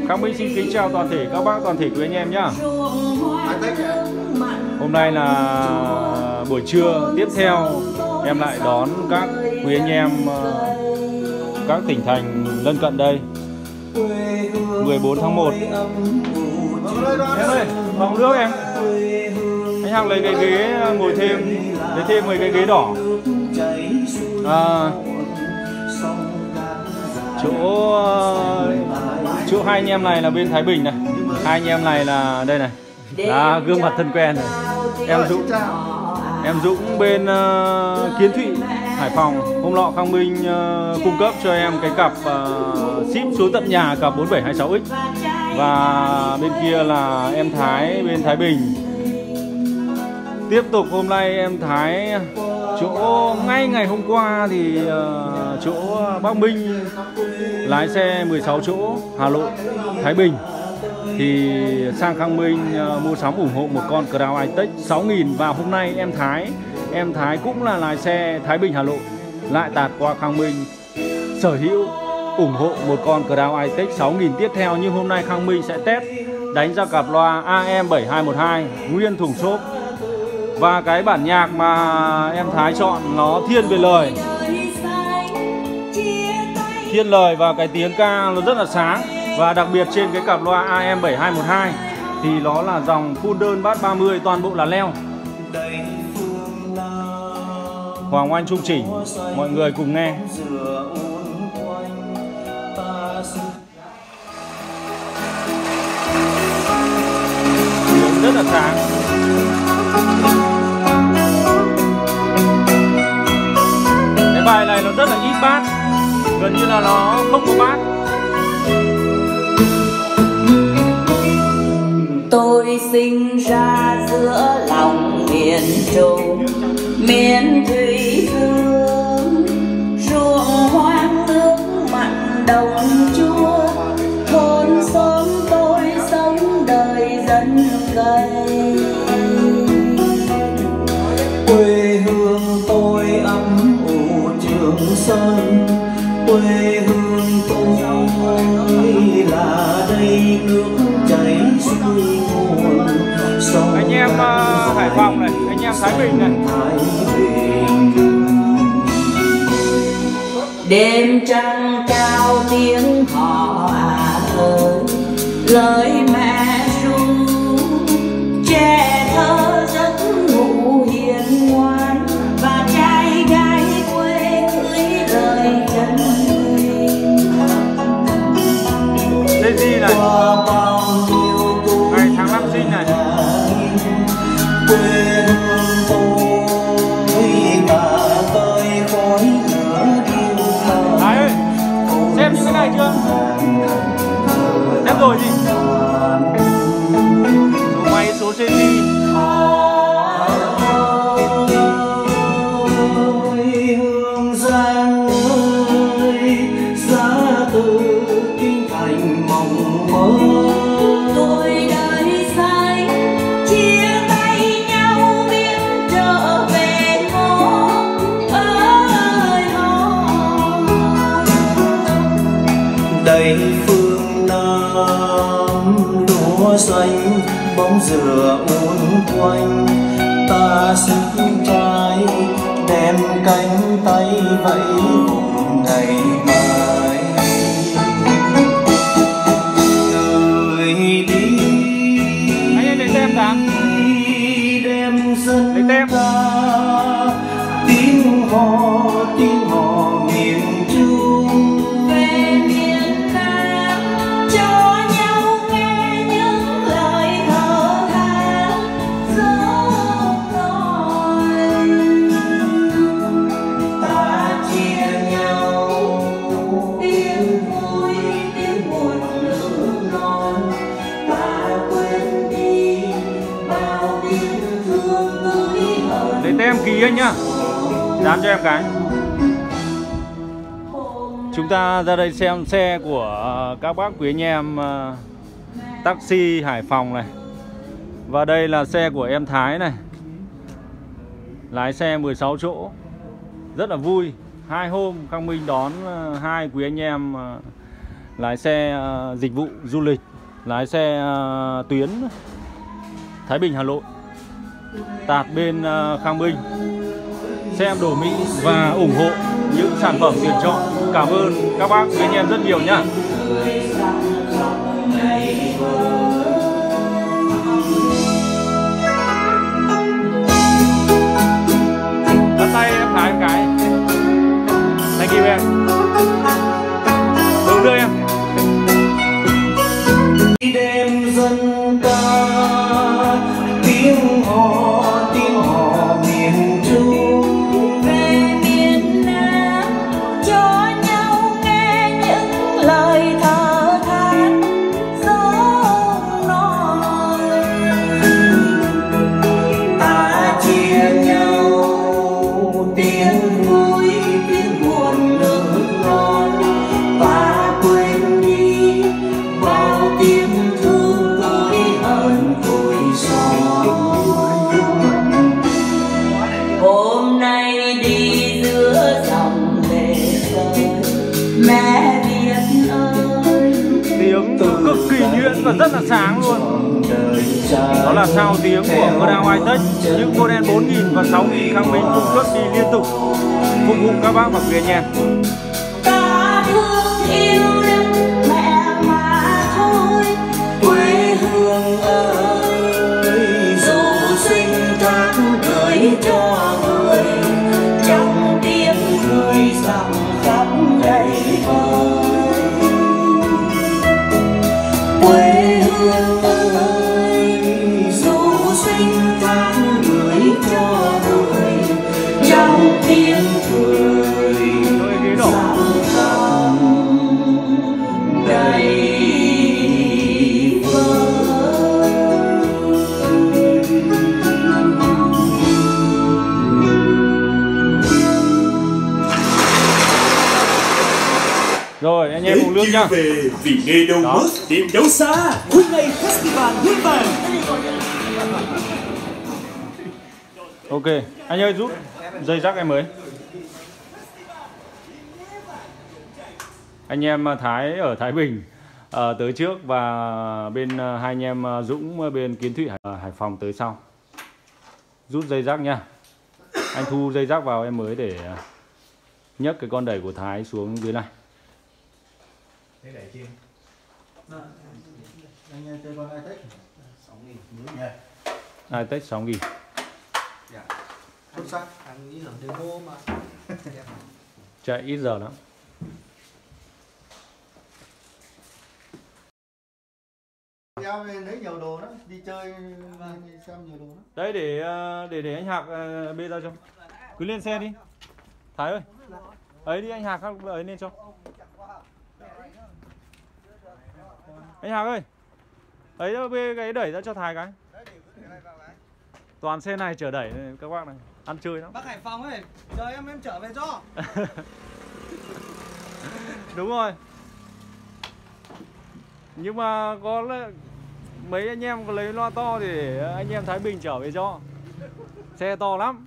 Khang Minh xin kính chào toàn thể các bác, toàn thể quý anh em nhá. Hôm nay là buổi trưa tiếp theo, em lại đón các quý anh em các tỉnh thành lân cận đây. 14 tháng 1. Em ơi, vòng nước em. Anh Hằng lấy cái ghế ngồi thêm, lấy thêm 10 cái ghế đỏ. Chỗ hai anh em này là bên Thái Bình này, hai anh em này là đây này, gương mặt thân quen này. Em Dũng bên Kiến Thụy, Hải Phòng. Hôm nọ Khang Minh cung cấp cho em cái cặp ship xuống tận nhà, cặp 4726X. Và bên kia là em Thái bên Thái Bình. Tiếp tục hôm nay em Thái chỗ ngay ngày hôm qua thì chỗ Bắc Minh lái xe 16 chỗ Hà Nội Thái Bình thì sang Khang Minh mua sắm ủng hộ một con Crown iTech 6000. Và hôm nay em Thái cũng là lái xe Thái Bình Hà Nội lại tạt qua Khang Minh sở hữu ủng hộ một con Crown iTech 6000 tiếp theo. Nhưng hôm nay Khang Minh sẽ test đánh ra cặp loa AM7212 nguyên thùng xốp. Và cái bản nhạc mà em Thái chọn nó thiên về lời, thiên lời và cái tiếng ca nó rất là sáng. Và đặc biệt trên cái cặp loa AM7212 thì nó là dòng full đơn bass 30, toàn bộ là leo. Hoàng Oanh trung chỉnh, mọi người cùng nghe. Tiếng rất là sáng. Cái bài này nó rất là ít bass, gần như là nó không có bass. Tôi sinh ra giữa lòng miền Trung, miền Thủy Dương, ruộng hoang nước mặn đồng chua, thôn xóm tôi sống đời dân cày. Quê hương tôi ấm ủ Trường Sơn, quê hương tôi là đây nước chảy xuôi nguồn sông. Anh em Hải Phòng này, anh em Thái Bình này. Đêm trăng trao tiếng hò ơi, lời mẹ ru trẻ thơ giấc ngủ hiền ngoan. Và trai gái quê cưới lời chân Đây gì này, ngày tháng năm sinh này. Quê hương tôi cả tôi khói lửa điêu thờ. Thái ơi, xem những cái này chưa? Xem rồi gì? Số máy, số trên đi. Hương Giang ơi, giá từ kinh thành mộng mơ. tôi đời say chia tay nhau biết trở về ngõ ơi ngõ. Đây phương Nam lúa xanh bóng dừa uốn quanh, ta sức trai đem cánh tay vẫy vùng ngày mai. Người đi Anh em lấy tem đã. đem dân Lấy tem. ta tiếng hò miền Trung. Về miền Nam cho nhau nghe những lời thở than dấu nỗi. Ta chia nhau Tiếng vui tiếng buồn nước non, ta quên đi bao tiếng thương gửi ở. Lấy tem ký anh nhá. Dán cho em cái. Chúng ta ra đây xem xe của các bác quý anh em taxi Hải Phòng này. Và đây là xe của em Thái này, lái xe 16 chỗ. Rất là vui. Hai hôm Khang Minh đón hai quý anh em lái xe dịch vụ du lịch, lái xe tuyến Thái Bình Hà Nội, tạt bên Khang Binh, xem đồ Mỹ và ủng hộ những sản phẩm tuyển chọn. Cảm ơn các bác quý anh em rất nhiều nhá. Bắt tay em Thái một cái. Thank you em. Hướng đưa em. Đêm dân ca tiếng hò miền Trung, về miền Nam cho nhau nghe những lời thở than sông non. ta chia nhau tiếng vui tiếng buồn nước non, và quên đi bao tiếng thương tuổi hận tuổi son. Hôm nay đi giữa dòng lệ rơi, mẹ Việt ơi. Tiếng cực kỳ nhuyễn và rất là sáng luôn. Đó là sao tiếng của Crown High-Tech, những model 4000 và 6000 Khang Binh cung cấp đi liên tục phục vụ các bác và quý anh em. Ta thương yêu đất mẹ mà thôi, Quê hương ơi dù sinh tháng gửi cho người, trong tiếng người dặm khắp đầy vơi. Quê hương ơi dù sinh tháng gửi cho người, trong tiếng cười dặm khắp đầy vơi. Rồi anh em uống nước nhá. Về vì nghề đâu Đó. mất điểm đâu xa. Cuối ngày festival Huy Vàng. Ok, anh ơi giúp dây rắc em mới. Anh em Thái ở Thái Bình tới trước và bên hai anh em Dũng bên Kiến Thụy Hải Phòng tới sau. Rút dây rắc nha. Anh thu dây rắc vào em mới để nhấc cái con đẩy của Thái xuống dưới này. Thế để chi? Anh chơi con iTech 6.000 mới nhỉ? iTech 6.000. Dạ. Xuất sắc. Anh nghĩ hưởng demo mà. Chạy ít giờ lắm. Giao về lấy nhiều đồ đó, đi chơi đi xem nhiều đồ đó. Đấy để anh Hạc bê ra cho. Cứ lên xe đi. Thái ơi. Ấy đi anh Hạc ấy lên cho. Anh Hạc ơi. Ấy đó, bê cái đẩy ra cho Thái cái. Toàn xe này chở đẩy này, các bác này, ăn chơi lắm. Bác Hải Phòng ơi, chờ em trở về cho. Đúng rồi. Nhưng mà có mấy anh em có lấy loa to thì để anh em Thái Bình trở về cho. Xe to lắm.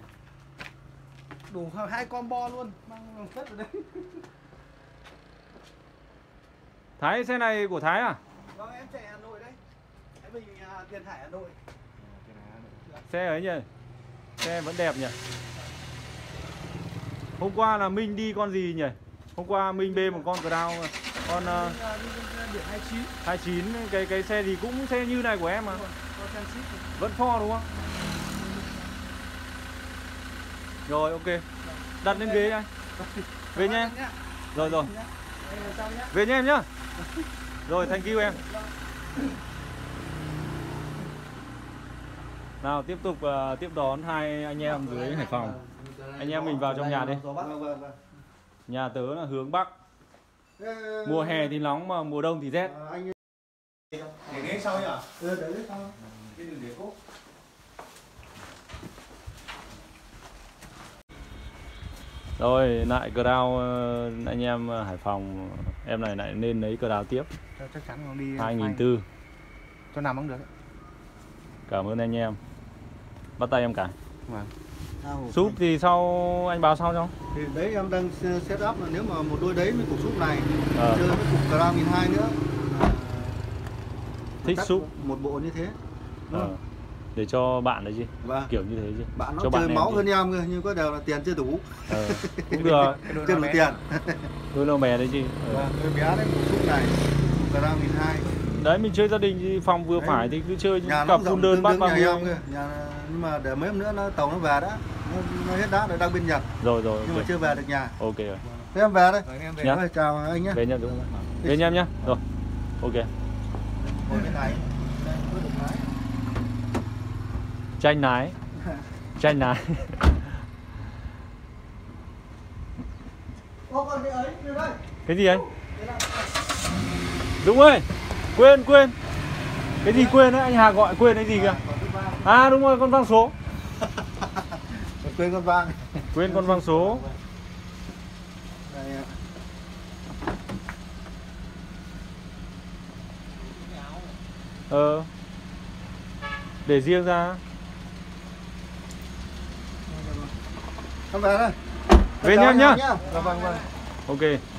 Đủ 2 combo luôn, mang cất vào đây. Thái, xe này của Thái à? Vâng, em chạy Hà Nội đấy. Thái Bình, Tiền Hải Hà Nội. Xe ấy nhỉ? Xe vẫn đẹp nhỉ? Hôm qua là Minh đi con gì nhỉ? Hôm qua Minh bê một con Crown, con Điện 29. 29, cái xe gì cũng xe như này của em mà. Vẫn Ford đúng không? Rồi ok. Đặt lên ghế anh. Về nha em. Rồi rồi. Về nha em nhá. Rồi thank you em. Nào tiếp tục tiếp đón hai anh em dưới Hải Phòng. Anh em mình vào trong nhà đi. Nhà tớ là hướng Bắc. Mùa hè thì nóng mà mùa đông thì rét. Để ghế sau nhỉ? Để ghế sau. Cái đừng để cốt. Rồi lại Crown anh em Hải Phòng, em này lại nên lấy Crown tiếp. Chắc chắn không đi 2004. cho nằm cũng được. Cảm ơn anh em. Bắt tay em cả. Vâng. Súp thì sau anh báo sau cho. Thì đấy em đang set up là nếu mà một đôi đấy với cục súp này chơi với cục Crown 1200 nữa. Thích súp một bộ như thế. Để cho bạn đấy chứ. Vâng. Kiểu như thế chứ. Bạn nó cho chơi bạn máu chứ. hơn em cơ, nhưng có đều là tiền chưa đủ. Cũng được. Chưa đủ tiền. Đôi lô mè đấy chứ. Vâng, đôi bé đấy, cục súp này, cục Crown 1200. Đấy mình chơi gia đình thì phòng vừa Đấy. phải thì cứ chơi những Nhà cặp nó full đơn bát bao nhà nhiêu. em cơ. Nhưng mà để mấy hôm nữa tàu nó về đã. Nó hết đá rồi, đang bên Nhật. Rồi Nhưng mà chưa về được nhà. Ok rồi. Thế em về đây. Nhá. Rồi, chào anh nhé. Về nha Dũng. Về nha em nhá. Rồi. Ok. Ngồi bên này. Đây, có được lái. Tranh nái. Tranh nái. Ô, còn cái ấy, đưa đây. Cái gì anh? Dũng ơi. Quên. Cái gì quên đấy, anh Hà gọi quên cái gì kìa. À đúng rồi, con vang số. Quên con vang. Quên con vang số. Đây ạ. Để riêng ra. Em về đây. Về nha em nhá. Vâng. Ok.